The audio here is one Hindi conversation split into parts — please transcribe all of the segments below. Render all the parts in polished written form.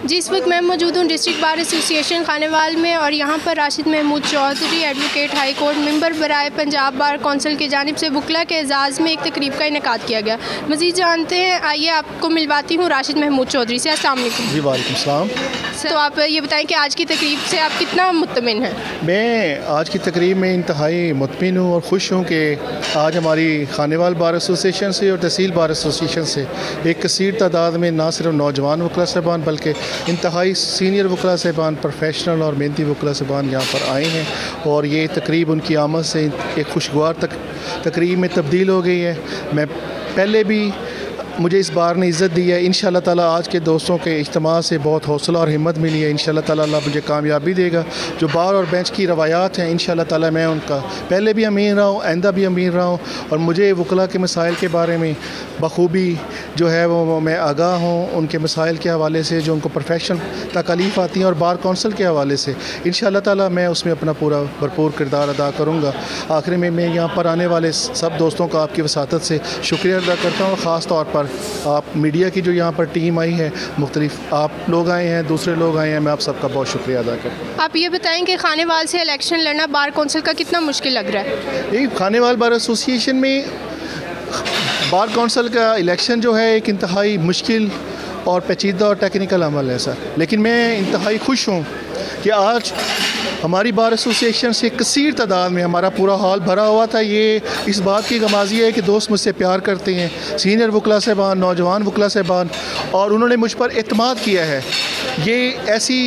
जी, इस वक्त मैं मौजूद हूँ डिस्ट्रिक्ट बार एसोसिएशन खानेवाल में और यहाँ पर Rashid Mahmood Chaudhry advocate high court member बराए पंजाब बार कौंसिल की जानिब से वकला के एजाज़ में एक तकरीब का इनेकाद किया गया। मज़ीद जानते हैं, आइए आपको मिलवाती हूँ राशिद महमूद चौधरी से। अस्सलाम वालेकुम। जी वालेकुम सलाम। तो आप ये बताएं कि आज की तकरीब से आप कितना मुतमिन हैं? मैं आज की तकरीब में इंतहाई मुतमिन हूँ और ख़ुश हूँ कि आज हमारी खानेवाल बार एसोसिएशन से और तहसील बार एसोसिएशन से एक कसीर तादाद में ना सिर्फ नौजवान वकला साहबान बल्कि इंतहाई सीनियर वकला साहबान, प्रोफेशनल और मेहनती वकला साहबान यहाँ पर आए हैं और ये तकरीब उनकी आमद से एक खुशगवार तकरीब में तब्दील हो गई है। मैं पहले भी मुझे इस बार ने इज़्ज़त दी है। इंशाअल्लाह ताला आज के दोस्तों के इज्तिमा से बहुत हौसला और हिम्मत मिली है। इंशाअल्लाह ताला अल्लाह मुझे कामयाबी देगा। जो बार और बेंच की रवायात हैं, इंशाअल्लाह ताला मैं उनका पहले भी अमीन रहा हूँ, आइंदा भी अमीन रहा हूँ और मुझे वकला के मसाइल के बारे में बखूबी जो है वो मैं आगाह हूँ। उनके मसाइल के हवाले से जो उनको प्रोफेशनल तकलीफ़ आती हैं और बार कौंसिल के हवाले से इंशाअल्लाह ताला मैं उसमें अपना पूरा भरपूर किरदार अदा करूँगा। आखिर में मैं यहाँ पर आने वाले सब दोस्तों का आपकी वसातत से शुक्रिया अदा करता हूँ। ख़ास तौर पर आप मीडिया की जो यहाँ पर टीम आई है, मुख्तलिफ आप लोग आए हैं, दूसरे लोग आए हैं, मैं आप सबका बहुत शुक्रिया अदा करता हूँ। आप ये बताएं कि खानेवाल से इलेक्शन लड़ना बार कौंसिल का कितना मुश्किल लग रहा है? ये खानेवाल बार एसोसिएशन में बार कौंसिल का इलेक्शन जो है एक इंतहाई मुश्किल और पेचीदा और टेक्निकल अमल है सर, लेकिन मैं इंतहाई खुश हूँ कि आज हमारी बार एसोसिएशन से कसीर तादाद में हमारा पूरा हॉल भरा हुआ था। ये इस बात की गमाज़ी है कि दोस्त मुझसे प्यार करते हैं, सीनियर वकला साहबान, नौजवान वकला साहबान, और उन्होंने मुझ पर एतमाद किया है। ये ऐसी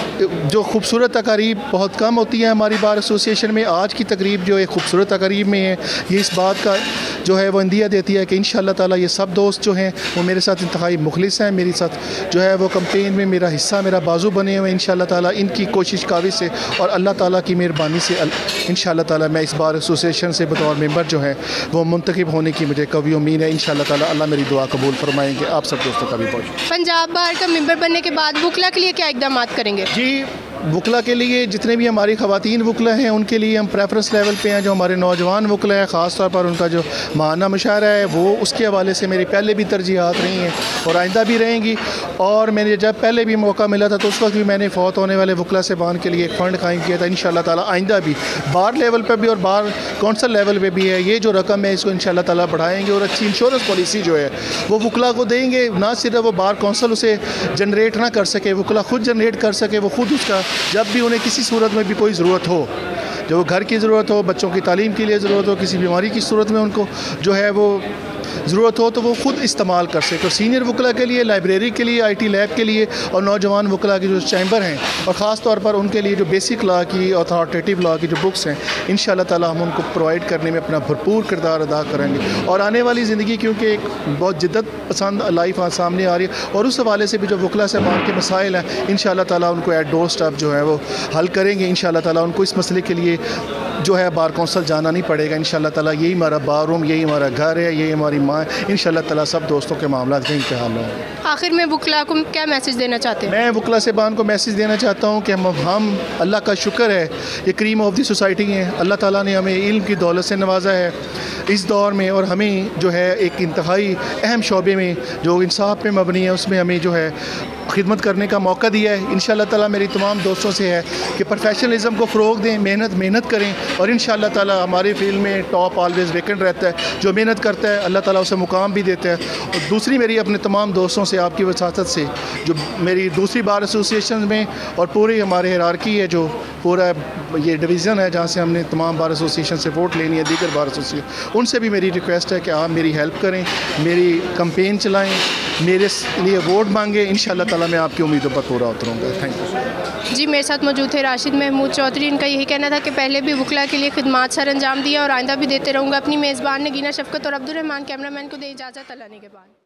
जो खूबसूरत तकारीब बहुत कम होती है हमारी बार एसोसिएशन में। आज की तकरीब जो एक खूबसूरत तकारीब में है, ये इस बात का जो है वो इंदिया देती है कि इंशाअल्लाह ताला ये सब दोस्त जो हैं वो मेरे साथ इंतहाई मुखलिस हैं, मेरे साथ जो है वो कैंपेन में मेरा हिस्सा, मेरा बाजू बने हुए हैं। इंशाअल्लाह ताला इनकी कोशिश काविश से और अल्लाह ताला की मेहरबानी से इंशाअल्लाह ताला मैं इस बार एसोसिएशन से बतौर मेंबर जो है वो मुंतखब होने की मुझे कभी उम्मीद है। इंशाअल्लाह ताला अल्लाह मेरी दुआ कबूल फरमाएंगे। आप सब दोस्तों का भी बहुत। पंजाब बार का मेंबर बनने के बाद वकला के लिए क्या इक़दाम करेंगे? जी, वकला के लिए जितने भी हमारी ख़वातीन वकला हैं उनके लिए हम प्रेफरेंस लेवल पे हैं। जो हमारे नौजवान वकला है, ख़ास तौर पर उनका जो माहाना मुशायरा है वो उसके हवाले से मेरी पहले भी तरजीहात रही हैं और आइंदा भी रहेंगी। और मैंने जब पहले भी मौका मिला था तो उस वक्त भी मैंने फ़ौत होने वाले वकला साहबान के लिए एक फ़ंड कायम किया था। इंशाअल्लाह ताला आइंदा भी बार लेवल पर भी और बार कौंसल लेवल पर भी है ये जो रकम है इसको इंशाअल्लाह ताला बढ़ाएँगे और अच्छी इंश्योरेंस पॉलिसी जो है वो वकला को देंगे। ना सिर्फ वो बार कौंसल उसे जनरेट ना कर सके, वकला ख़ुद जनरेट कर सके। वो ख़ुद उसका जब भी उन्हें किसी सूरत में भी कोई ज़रूरत हो, जो घर की ज़रूरत हो, बच्चों की तालीम के लिए ज़रूरत हो, किसी बीमारी की सूरत में उनको जो है वो ज़रूरत हो तो वो ख़ुद इस्तेमाल कर सके। तो सीनियर वकला के लिए, लाइब्रेरी के लिए, IT लैब के लिए और नौजवान वकला के जो चैम्बर हैं और ख़ास तौर पर उनके लिए जो बेसिक लॉ की, अथॉरिटेटिव लॉ की जो बुक्स हैं, इंशाअल्लाह ताला हम उनको प्रोवाइड करने में अपना भरपूर किरदार अदा करेंगे। और आने वाली ज़िंदगी क्योंकि एक बहुत जिद्दत पसंद लाइफ सामने आ रही है और उस हवाले से भी जो वकला साहबान के मसाइल हैं इंशाअल्लाह ताला उनको एट डोर स्टेप जो है वो हल करेंगे। इंशाअल्लाह ताला उनको इस मसले के लिए जो है बार कौंसिल जाना नहीं पड़ेगा। इंशाअल्लाह ताला यही हमारा बार रूम, यही हमारा घर है, यही हमारी माँ है। इंशाअल्लाह ताला सब दोस्तों के मामला के इंतहाल हों। आखिर में वकला को क्या मैसेज देना चाहते हैं? मैं वकला साहबान को मैसेज देना चाहता हूँ कि हम अल्लाह का शुक्र है, ये क्रीम ऑफ द सोसाइटी हैं। अल्लाह ताला ने हमें इल्म की दौलत से नवाजा है इस दौर में और हमें जो है एक इंतहाई अहम शोबे में जो इंसाफ पे मबनी है उसमें हमें जो है खिदमत करने का मौका दिया है। इंशाअल्लाह ताला मेरी तमाम दोस्तों से है कि प्रोफेशनलिज्म को फ़रोग़ दें, मेहनत करें और इंशाअल्लाह ताला हमारे फील्ड में टॉप ऑलवेज़ वेकेंट रहता है। जो मेहनत करता है अल्लाह ताला उसे मुकाम भी देता है। और दूसरी मेरी अपने तमाम दोस्तों से आपकी वसातत से जो मेरी दूसरी बार एसोसिएशन में और पूरी हमारे हिरार्की है, जो पूरा ये डिवीज़न है जहाँ से हमने तमाम बार एसोसिएशन से वोट लेनी है, दीगर बार एसोसिएशन, उनसे भी मेरी रिक्वेस्ट है कि आप मेरी हेल्प करें, मेरी कैंपेन चलाएँ, मेरे लिए वोट मांगे। इंशाअल्लाह ताला मैं आपकी उम्मीदों पर पूरा उतरूँगा। Thank you. जी, मेरे साथ मौजूद थे राशिद महमूद चौधरी। इनका यही कहना था कि पहले भी वकला के लिए खिदमात सर अंजाम दिया और आइंदा भी देते रहूँगा। अपनी मेज़बान नगीना शफ़क़त और अब्दुल रहमान कैमरामैन को दे इजाज़त। अल्लाह ने के बाद।